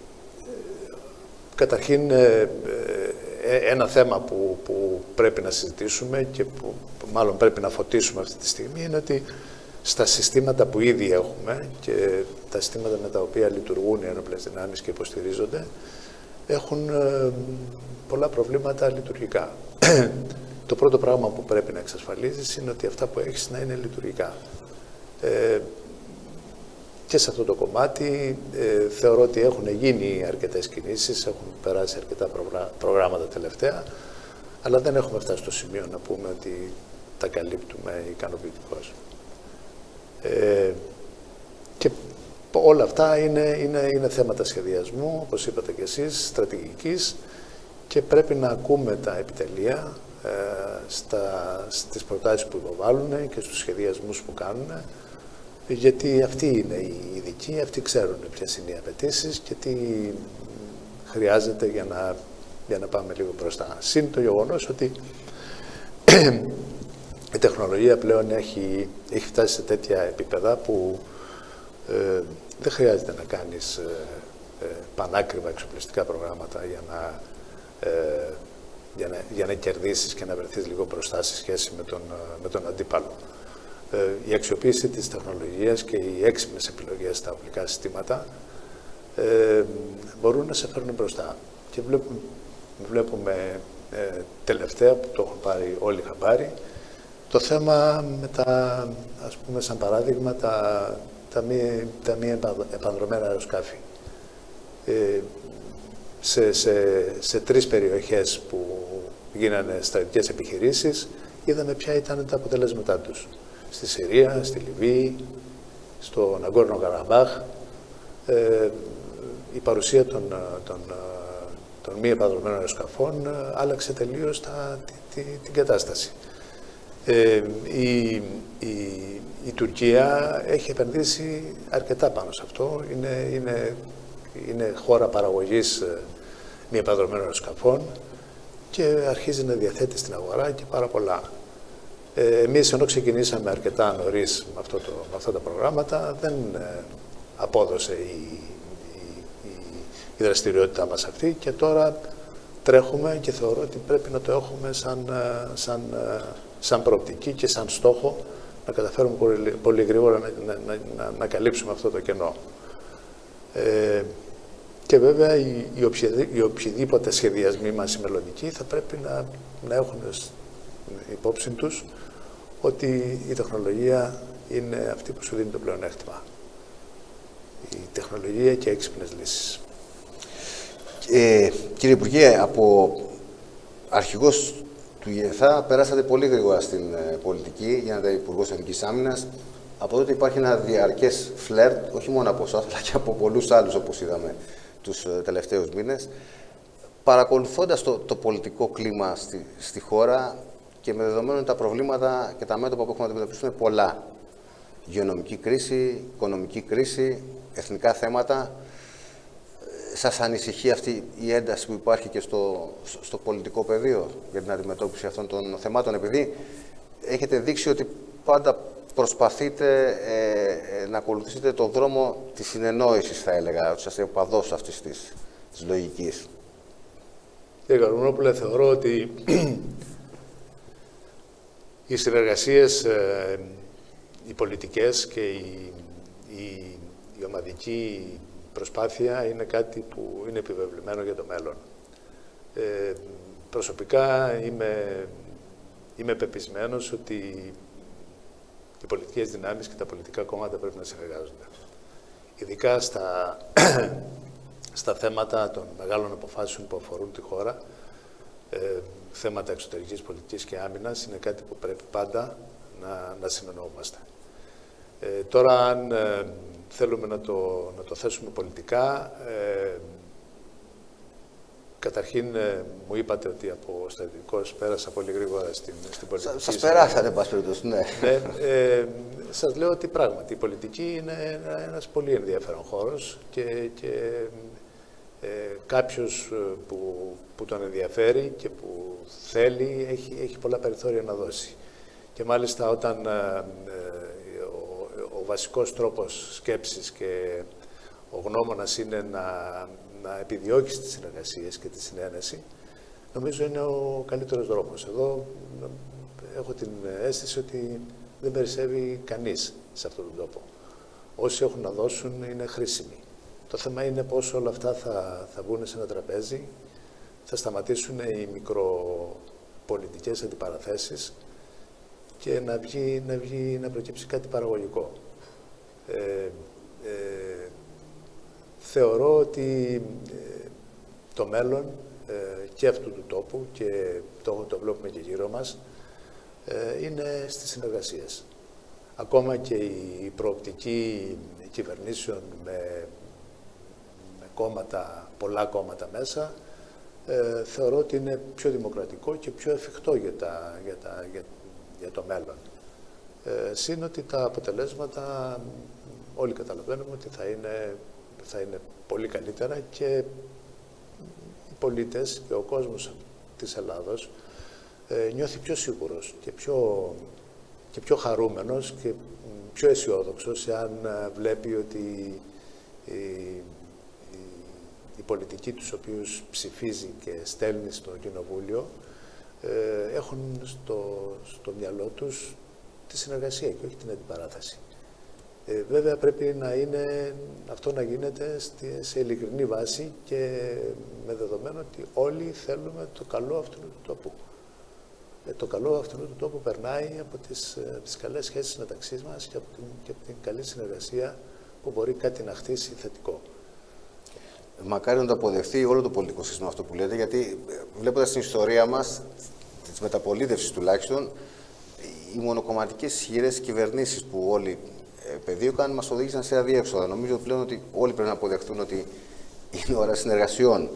καταρχήν, ε, ε, ένα θέμα που, που πρέπει να συζητήσουμε και που μάλλον πρέπει να φωτίσουμε αυτή τη στιγμή είναι ότι στα συστήματα που ήδη έχουμε και τα συστήματα με τα οποία λειτουργούν οι ένοπλες δυνάμεις και υποστηρίζονται, έχουν ε, πολλά προβλήματα λειτουργικά. Το πρώτο πράγμα που πρέπει να εξασφαλίζεις είναι ότι αυτά που έχεις να είναι λειτουργικά. Ε, και σε αυτό το κομμάτι ε, θεωρώ ότι έχουν γίνει αρκετές κινήσεις, έχουν περάσει αρκετά προγράμματα τελευταία, αλλά δεν έχουμε φτάσει στο σημείο να πούμε ότι τα καλύπτουμε ικανοποιητικώς. Ε, και όλα αυτά είναι, είναι, είναι θέματα σχεδιασμού, όπως είπατε και εσείς, στρατηγικής, και πρέπει να ακούμε τα επιτελεία ε, στα, στις προτάσεις που υποβάλλουν και στους σχεδιασμούς που κάνουν, γιατί αυτοί είναι οι ειδικοί, αυτοί ξέρουν ποιες είναι οι απαιτήσεις και τι χρειάζεται για να, για να πάμε λίγο μπροστά. Συν το γεγονός ότι η τεχνολογία πλέον έχει, έχει φτάσει σε τέτοια επίπεδα που ε, δεν χρειάζεται να κάνεις ε, ε, πανάκριβα εξοπλιστικά προγράμματα για να, ε, για να, για να κερδίσεις και να βρεθείς λίγο μπροστά σε σχέση με τον, με τον αντίπαλο. Ε, η αξιοποίηση της τεχνολογίας και οι έξυπνες επιλογές στα οπλικά συστήματα ε, μπορούν να σε φέρουν μπροστά. Και βλέπουμε, βλέπουμε ε, τελευταία, που το έχουν πάρει όλοι χαμπάρι, το θέμα με τα, ας πούμε, σαν παράδειγμα, τα, τα μη, τα μη επανδρομένα αεροσκάφη. Ε, σε, σε, σε τρεις περιοχές που γίνανε στρατιωτικές επιχειρήσεις, είδαμε ποια ήταν τα αποτελέσματά τους. Στη Συρία, στη Λιβύη, στο Ναγκόρνο Καραμπάχ, ε, η παρουσία των, των, των μη επανδρομένων αεροσκαφών άλλαξε τελείως τα, τη, τη, την κατάσταση. Ε, η, η, η Τουρκία έχει επενδύσει αρκετά πάνω σε αυτό. Είναι, είναι, είναι χώρα παραγωγής μη επανδρομένων αεροσκαφών και αρχίζει να διαθέτει στην αγορά και πάρα πολλά. Ε, εμείς, ενώ ξεκινήσαμε αρκετά νωρίς με, αυτό το, με αυτά τα προγράμματα, δεν ε, απόδωσε η, η, η, η δραστηριότητά μας αυτή και τώρα τρέχουμε και θεωρώ ότι πρέπει να το έχουμε σαν, σαν, σαν προοπτική και σαν στόχο να καταφέρουμε πολύ, πολύ γρήγορα να, να, να, να καλύψουμε αυτό το κενό. Ε, και βέβαια οι, οι, οποιαδή, οι οποιοδήποτε σχεδιασμοί μας οι μελλοντικοί θα πρέπει να, να έχουν υπόψη τους ότι η τεχνολογία είναι αυτή που σου δίνει το πλεονέκτημα. Η τεχνολογία και έξυπνες λύσεις. Ε, κύριε Υπουργέ, από αρχηγός του ΙΕΘΑ περάσατε πολύ γρήγορα στην ε, πολιτική, γίνατε Υπουργός Εθνικής Άμυνας. Από τότε υπάρχει ένα διαρκές φλερτ, όχι μόνο από εσάς, αλλά και από πολλούς άλλους, όπως είδαμε τους ε, τελευταίους μήνες. Παρακολουθώντας το, το πολιτικό κλίμα στη, στη χώρα και με δεδομένο τα προβλήματα και τα μέτωπα που έχουμε να αντιμετωπίσουμε πολλά. Υγειονομική κρίση, οικονομική κρίση, εθνικά θέματα. Σας ανησυχεί αυτή η ένταση που υπάρχει και στο, στο πολιτικό πεδίο για την αντιμετώπιση αυτών των θεμάτων, επειδή έχετε δείξει ότι πάντα προσπαθείτε ε, ε, να ακολουθήσετε το δρόμο της συνεννόησης, θα έλεγα, ότι είστε οπαδός αυτής της, της λογικής. Κύριε Καρουνόπουλε, θεωρώ ότι οι συνεργασίες, ε, οι πολιτικές και η, η, η ομαδική προσπάθεια είναι κάτι που είναι επιβεβλημένο για το μέλλον. Ε, προσωπικά είμαι, είμαι πεπισμένος ότι οι πολιτικές δυνάμεις και τα πολιτικά κόμματα πρέπει να συνεργάζονται. Ειδικά στα, στα θέματα των μεγάλων αποφάσεων που αφορούν τη χώρα, ε, θέματα εξωτερικής πολιτικής και άμυνας, είναι κάτι που πρέπει πάντα να, να συνεννοούμαστε. Ε, τώρα, αν ε, θέλουμε να το, να το θέσουμε πολιτικά, ε, καταρχήν ε, μου είπατε ότι από στρατηγικός πέρασα πολύ γρήγορα στην, στην πολιτική. Σας περάσατε, εν πάση περιπτώσει, ναι. ναι ε, σας λέω ότι πράγματι η πολιτική είναι ένας πολύ ενδιαφέρον χώρος και, και ε, κάποιος που, που τον ενδιαφέρει και που θέλει έχει, έχει πολλά περιθώρια να δώσει. Και μάλιστα όταν ε, ο, ο βασικός τρόπος σκέψης και ο γνώμονας είναι να, να επιδιώκεις τις συνεργασίες και τη συνένεση, νομίζω είναι ο καλύτερος δρόμος. Εδώ έχω την αίσθηση ότι δεν περισσεύει κανείς σε αυτόν τον τόπο. Όσοι έχουν να δώσουν είναι χρήσιμοι. Το θέμα είναι πώς όλα αυτά θα, θα βγουν σε ένα τραπέζι, θα σταματήσουν οι μικροπολιτικές αντιπαραθέσεις και να, βγει, να, βγει, να προκύψει κάτι παραγωγικό. Ε, ε, θεωρώ ότι ε, το μέλλον ε, και αυτού του τόπου, και το, το βλέπουμε και γύρω μας, ε, είναι στις συνεργασίες. Ακόμα και η προοπτική κυβερνήσεων με, με κόμματα, πολλά κόμματα μέσα, ε, θεωρώ ότι είναι πιο δημοκρατικό και πιο εφικτό για, τα, για, τα, για, για το μέλλον. Ε, Συν ότι τα αποτελέσματα όλοι καταλαβαίνουμε ότι θα είναι, θα είναι πολύ καλύτερα και οι πολίτες και ο κόσμος της Ελλάδος ε, νιώθει πιο σίγουρος και πιο, και πιο χαρούμενος και πιο αισιόδοξος εάν βλέπει ότι η, η, η πολιτική τους οποίους ψηφίζει και στέλνει στο Κοινοβούλιο ε, έχουν στο, στο μυαλό τους τη συνεργασία και όχι την αντιπαράθεση. Ε, βέβαια πρέπει να είναι, αυτό να γίνεται στη, σε ειλικρινή βάση και με δεδομένο ότι όλοι θέλουμε το καλό αυτού του τόπου. Ε, το καλό αυτού του τόπου περνάει από τις, από τις καλές σχέσεις μεταξύ μας και από, την, και από την καλή συνεργασία που μπορεί κάτι να χτίσει θετικό. Μακάρι να το αποδεχθεί όλο το πολιτικό σύστημα αυτό που λέτε, γιατί βλέποντας την ιστορία μας, της μεταπολίτευσης τουλάχιστον, οι μονοκομματικές ισχυρές κυβερνήσεις που όλοι πεδίωκαν μας οδήγησαν σε αδιέξοδα. Νομίζω πλέον ότι όλοι πρέπει να αποδεχτούν ότι είναι ώρα συνεργασιών.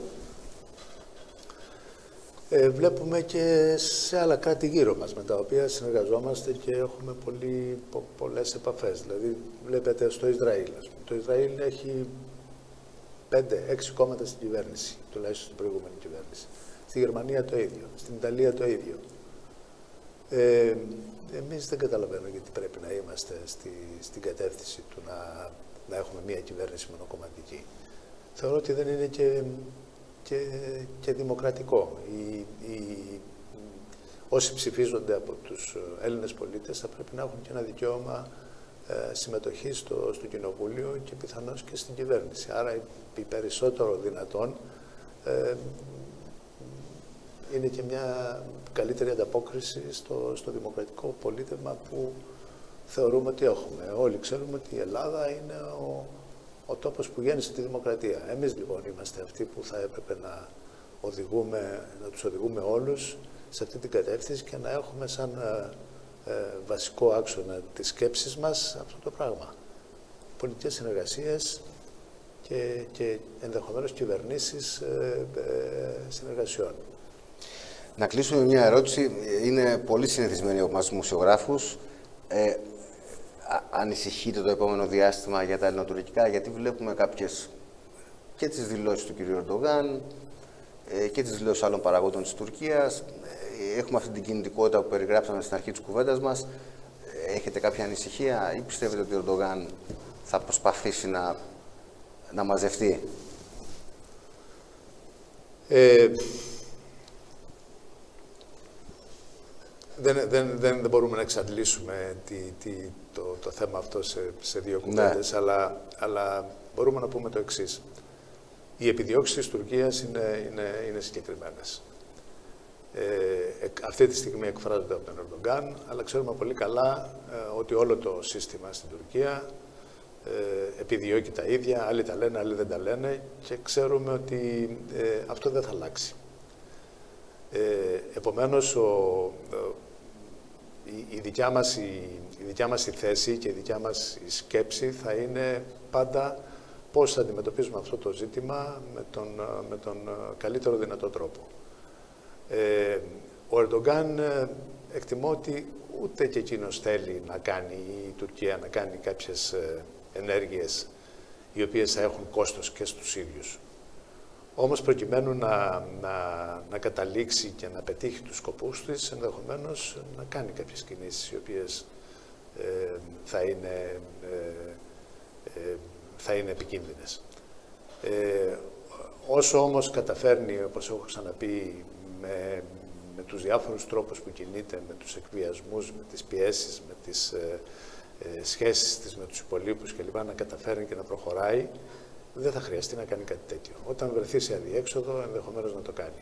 Ε, βλέπουμε και σε άλλα κράτη γύρω μας, με τα οποία συνεργαζόμαστε και έχουμε πολύ, πο, πολλές επαφές. Δηλαδή, βλέπετε στο Ισραήλ. Το Ισραήλ έχει πέντε έξι κόμματα στην κυβέρνηση, τουλάχιστον στην προηγούμενη κυβέρνηση. Στη Γερμανία το ίδιο, στην Ιταλία το ίδιο. Ε, εμείς δεν καταλαβαίνω γιατί πρέπει να είμαστε στη, στην κατεύθυνση του να, να έχουμε μια κυβέρνηση μονοκομματική. Θεωρώ ότι δεν είναι και, και, και δημοκρατικό. Οι, οι, όσοι ψηφίζονται από τους Έλληνες πολίτες θα πρέπει να έχουν και ένα δικαίωμα ε, συμμετοχή στο, στο Κοινοβούλιο και πιθανώς και στην κυβέρνηση. Άρα οι περισσότερο δυνατόν ε, είναι και μια καλύτερη ανταπόκριση στο, στο δημοκρατικό πολίτευμα που θεωρούμε ότι έχουμε. Όλοι ξέρουμε ότι η Ελλάδα είναι ο, ο τόπος που γέννησε τη δημοκρατία. Εμείς λοιπόν είμαστε αυτοί που θα έπρεπε να, οδηγούμε, να τους οδηγούμε όλους σε αυτή την κατεύθυνση και να έχουμε σαν ε, ε, βασικό άξονα της σκέψης μας αυτό το πράγμα. Πολιτικές συνεργασίες και, και ενδεχομένως κυβερνήσεις ε, ε, συνεργασιών. Να κλείσουμε μια ερώτηση. Είναι πολύ συνηθισμένη από εμάς τους μουσιογράφους. Ε, ανησυχείτε το επόμενο διάστημα για τα ελληνοτουρκικά, γιατί βλέπουμε κάποιες και τις δηλώσεις του κ. Ερντογάν ε, και τις δηλώσεις άλλων παραγόντων της Τουρκίας. Ε, έχουμε αυτή την κινητικότητα που περιγράψαμε στην αρχή της κουβέντας μας. Ε, έχετε κάποια ανησυχία ή πιστεύετε ότι ο Ερντογάν θα προσπαθήσει να, να μαζευτεί? Ε, Δεν, δεν, δεν, δεν μπορούμε να εξαντλήσουμε τη, τη, το, το θέμα αυτό σε, σε δύο κουβέντες, ναι. αλλά, αλλά μπορούμε να πούμε το εξής. Οι επιδιώξεις της Τουρκίας είναι, είναι, είναι συγκεκριμένες. Ε, αυτή τη στιγμή εκφράζονται από τον Ερντογκάν, αλλά ξέρουμε πολύ καλά ε, ότι όλο το σύστημα στην Τουρκία ε, επιδιώκει τα ίδια, άλλοι τα λένε, άλλοι δεν τα λένε και ξέρουμε ότι ε, αυτό δεν θα αλλάξει. Ε, επομένως, ο, η, η, δικιά μας, η, η δικιά μας η θέση και η δικιά μας η σκέψη θα είναι πάντα πώς θα αντιμετωπίζουμε αυτό το ζήτημα με τον, με τον καλύτερο δυνατό τρόπο. Ε, ο Ερντογκάν εκτιμώ ότι ούτε και εκείνος θέλει να κάνει η Τουρκία να κάνει κάποιες ενέργειες οι οποίες θα έχουν κόστος και στους ίδιους. Όμως προκειμένου να, να, να καταλήξει και να πετύχει τους σκοπούς της, ενδεχομένως να κάνει κάποιες κινήσεις οι οποίες ε, θα, είναι, ε, ε, θα είναι επικίνδυνες. Ε, όσο όμως καταφέρνει, όπως έχω ξαναπεί, με, με με τους διάφορους τρόπους που κινείται, με τους εκβιασμούς, με τις πιέσεις, με τις ε, ε, σχέσεις της με τους υπολείπους κλπ. Να καταφέρει και να προχωράει, δεν θα χρειαστεί να κάνει κάτι τέτοιο. Όταν βρεθεί σε αδιέξοδο, ενδεχομένως να το κάνει.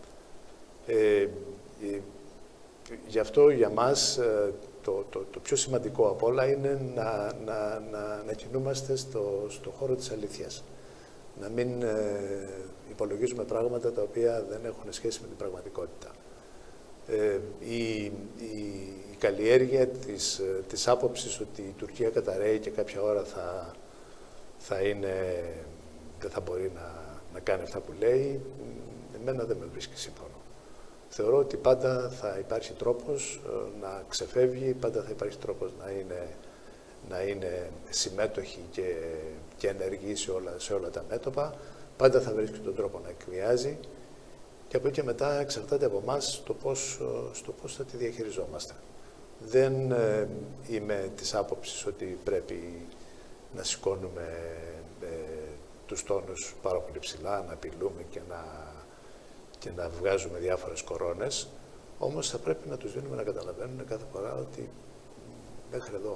Ε, ε, γι' αυτό για μας ε, το, το, το πιο σημαντικό απ' όλα είναι να, να, να, να κινούμαστε στο, στο χώρο της αλήθειας. Να μην ε, υπολογίζουμε πράγματα τα οποία δεν έχουν σχέση με την πραγματικότητα. Ε, η, η, η καλλιέργεια της, της άποψης ότι η Τουρκία καταραίει και κάποια ώρα θα, θα είναι, δεν θα μπορεί να, να κάνει αυτά που λέει, εμένα δεν με βρίσκει σύμφωνο. Θεωρώ ότι πάντα θα υπάρχει τρόπος να ξεφεύγει, πάντα θα υπάρχει τρόπος να είναι, να είναι συμμέτοχοι και, και ενεργοί σε όλα, σε όλα τα μέτωπα, πάντα θα βρίσκει τον τρόπο να εκβιάζει και από εκεί και μετά εξαρτάται από εμάς το πώς, στο πώς θα τη διαχειριζόμαστε. Δεν ε, είμαι της άποψης ότι πρέπει να σηκώνουμε ε, τους τόνους πάρα πολύ ψηλά, να απειλούμε και να, και να βγάζουμε διάφορες κορώνες, όμως θα πρέπει να τους δίνουμε να καταλαβαίνουν κάθε φορά ότι μέχρι εδώ,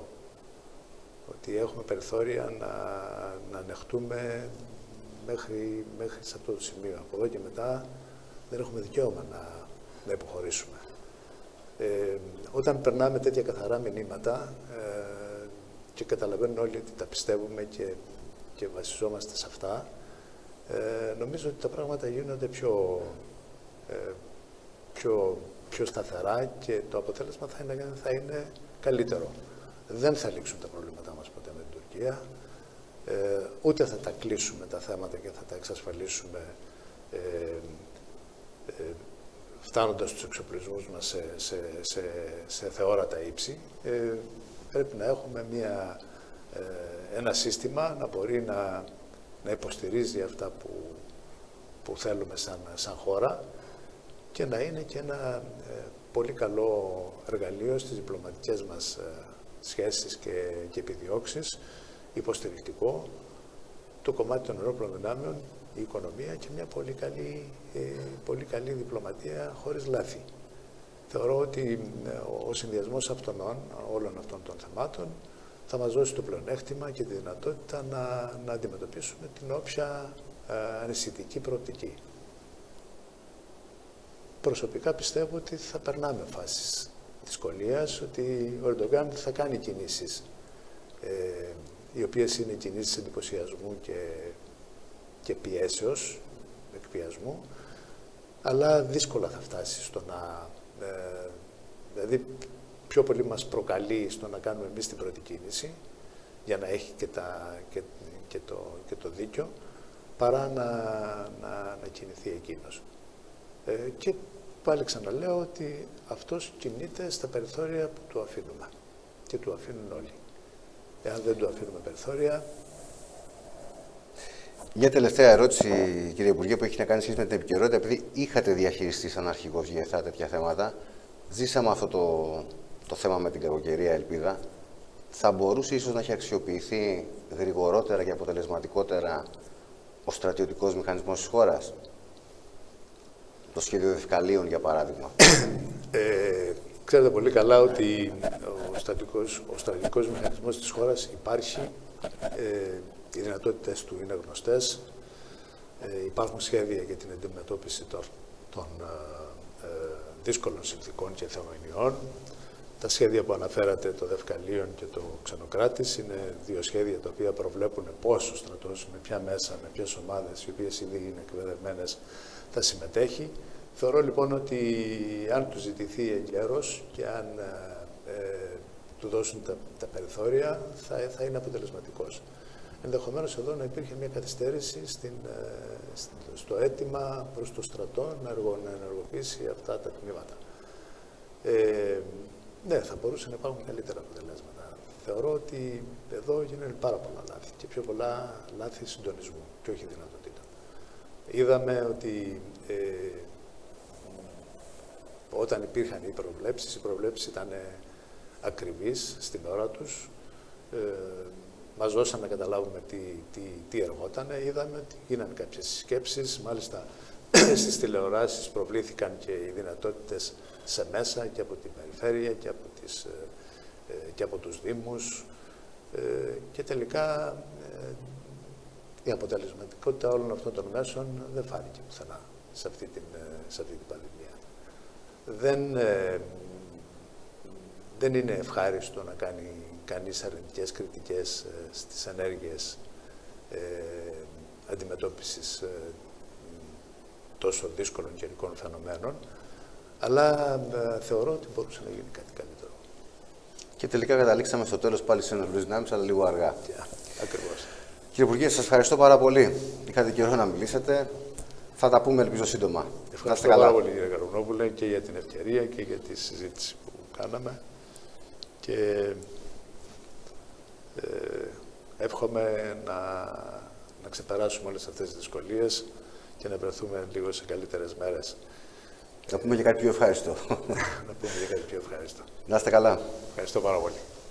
ότι έχουμε περιθώρια να, να ανεχτούμε μέχρι, μέχρι σε αυτό το σημείο. Από εδώ και μετά δεν έχουμε δικαίωμα να, να υποχωρήσουμε. Ε, όταν περνάμε τέτοια καθαρά μηνύματα ε, και καταλαβαίνουν όλοι ότι τα πιστεύουμε και, και βασιζόμαστε σε αυτά, ε, νομίζω ότι τα πράγματα γίνονται πιο, ε, πιο, πιο σταθερά και το αποτέλεσμα θα είναι, θα είναι καλύτερο. Δεν θα λήξουν τα προβλήματά μας ποτέ με την Τουρκία, ε, ούτε θα τα κλείσουμε τα θέματα και θα τα εξασφαλίσουμε ε, ε, φτάνοντας τους εξοπλισμούς μας σε, σε, σε, σε θεόρατα ύψη. Ε, πρέπει να έχουμε μια, ε, ένα σύστημα να μπορεί να, να υποστηρίζει αυτά που, που θέλουμε σαν, σαν χώρα και να είναι και ένα ε, πολύ καλό εργαλείο στις διπλωματικές μας ε, σχέσεις και, και επιδιώξεις, υποστηρικτικό, το κομμάτι των ενόπλων δυνάμεων, η οικονομία και μια πολύ καλή, ε, πολύ καλή διπλωματία χωρίς λάθη. Θεωρώ ότι ε, ο συνδυασμός αυτών, όλων αυτών των θεμάτων θα μας δώσει το πλεονέκτημα και τη δυνατότητα να, να αντιμετωπίσουμε την όποια ε, ανησυχητική προοπτική. Προσωπικά πιστεύω ότι θα περνάμε φάσεις δυσκολίας, ότι ο Ερντογκάν θα κάνει κινήσεις ε, οι οποίες είναι κινήσεις εντυπωσιασμού και, και πιέσεως, εκπιασμού, αλλά δύσκολα θα φτάσει στο να... Ε, δηλαδή, πιο πολύ μας προκαλεί στο να κάνουμε εμείς την πρώτη κίνηση, για να έχει και, τα, και, και, το, και το δίκιο, παρά να, να, να κινηθεί εκείνος. Ε, και πάλι ξαναλέω ότι αυτός κινείται στα περιθώρια που του αφήνουμε και του αφήνουν όλοι. Εάν δεν του αφήνουμε περιθώρια... Μια τελευταία ερώτηση, κύριε Υπουργέ, που έχει να κάνει σχέση με την επικαιρότητα, επειδή είχατε διαχειριστεί σαν αρχηγός ΓΕΘΑ τέτοια θέματα, ζήσαμε αυτό το, το θέμα με την κακοκαιρία Ελπίδα. Θα μπορούσε ίσως να έχει αξιοποιηθεί γρηγορότερα και αποτελεσματικότερα ο στρατιωτικός μηχανισμός της χώρας? Το σχέδιο Δευκαλίων, για παράδειγμα. Ε, ξέρετε πολύ καλά ότι ο στρατιωτικός, ο στρατιωτικός μηχανισμός της χώρας υπάρχει. Ε, οι δυνατότητες του είναι γνωστές. Ε, υπάρχουν σχέδια για την αντιμετώπιση των, των ε, δύσκολων συνθηκών και θεομηνιών. Τα σχέδια που αναφέρατε, το Δευκαλίων και το Ξενοκράτης, είναι δύο σχέδια τα οποία προβλέπουν πώς ο στρατός, με ποια μέσα, με ποιες ομάδες, οι οποίες ήδη είναι εκπαιδευμένες, θα συμμετέχει. Θεωρώ λοιπόν ότι αν του ζητηθεί εγκαίρος και αν ε, του δώσουν τα, τα περιθώρια, θα, θα είναι αποτελεσματικός. Ενδεχομένως εδώ να υπήρχε μια καθυστέρηση στην, ε, στο αίτημα προς το στρατό να, εργο, να ενεργοποιήσει αυτά τα τμήματα. Ε, ναι, θα μπορούσε να υπάρχουν καλύτερα αποτελέσματα. Θεωρώ ότι εδώ γίνονται πάρα πολλά λάθη και πιο πολλά λάθη συντονισμού και όχι δυνατοτήτων. Είδαμε ότι ε, όταν υπήρχαν οι προβλέψεις, οι προβλέψεις ήταν ακριβείς στην ώρα τους, ε, μας δώσαν να καταλάβουμε τι, τι, τι εργόταν. Είδαμε ότι γίνανε κάποιες σκέψεις, μάλιστα στις τηλεοράσεις προβλήθηκαν και οι δυνατότητες σε μέσα και από την περιφέρεια και από, τις, και από τους Δήμους και τελικά η αποτελεσματικότητα όλων αυτών των μέσων δεν φάνηκε πουθενά σε αυτή την, σε αυτή την πανδημία. Δεν, δεν είναι ευχάριστο να κάνει κανείς αρνητικές κριτικές στις ενέργειες ε, αντιμετώπισης ε, τόσο δύσκολων καιρικών φαινομένων, αλλά ε, θεωρώ ότι μπορούσε να γίνει κάτι καλύτερο. Και τελικά καταλήξαμε στο τέλος πάλι σε ενεργούς δυνάμεις, αλλά λίγο αργά. Yeah, ακριβώς. Κύριε Υπουργέ, σας ευχαριστώ πάρα πολύ. Είχατε καιρό να μιλήσετε. Θα τα πούμε, ελπίζω, σύντομα. Ευχαριστώ πάρα πολύ, κύριε Καρουνόπουλε, και για την ευκαιρία και για τη συζήτηση που κάναμε. Και ε, εύχομαι να, να ξεπεράσουμε όλες αυτές τις δυσκολίες και να βρεθούμε λίγο σε καλύτερες μέρες. Να πούμε και κάτι πιο ευχάριστο. Να πούμε και κάτι πιο ευχάριστο. Να είστε καλά. Ευχαριστώ πάρα πολύ.